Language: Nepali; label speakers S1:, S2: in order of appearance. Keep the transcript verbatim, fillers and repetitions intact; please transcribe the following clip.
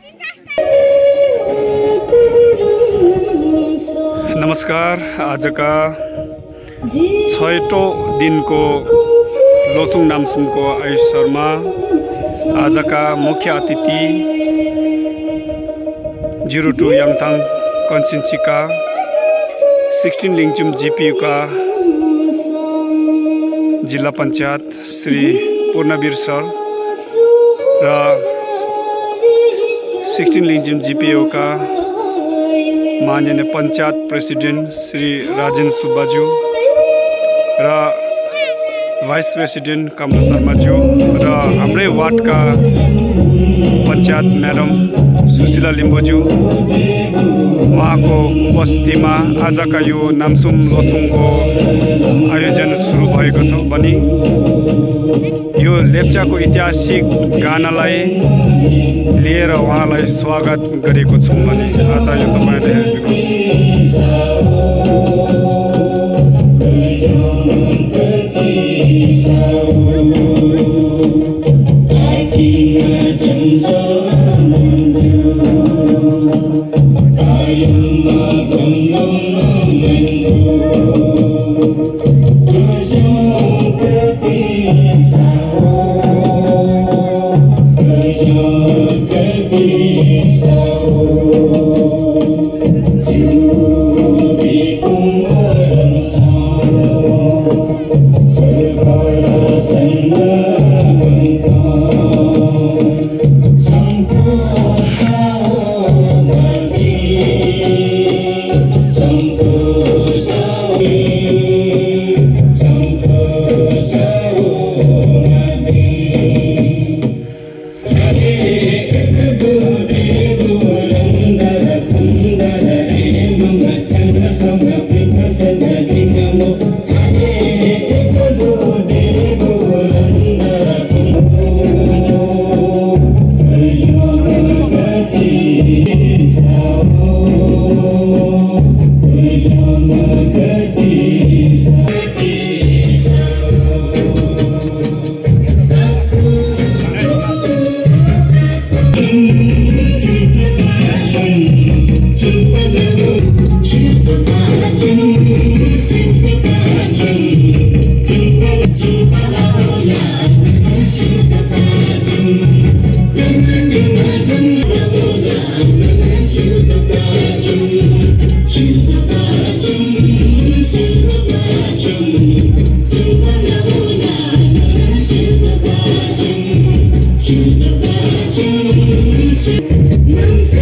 S1: नमस्कार। आजका छैटौं दिनको लोसुङ नामसुमको अवसरमा आजका मुख्य अतिथि जीरो टू याङथाङ कन्स्टिट्युन्सीका सिक्सटीन लिङचुम जिपियुका जिल्ला पञ्चायत श्री पूर्णवीर सर र सिक्सटीन लिङचुम जिपियुका माननीय पञ्चायत प्रेसिडेन्ट श्री राजेन सुब्बाज्यू र भाइस प्रेसिडेन्ट कमला शर्माज्यू र हाम्रै वार्डका पञ्चायत म्याडम सुशीला लिम्बुज्यू उहाँको उपस्थितिमा आजका यो नामसुम लोसुङको आयोजन सुरु भएको छ भने यो लेप्चाको ऐतिहासिक गानालाई लिएर उहाँलाई स्वागत गरेको छु भने आज यो तपाईले
S2: Namaste.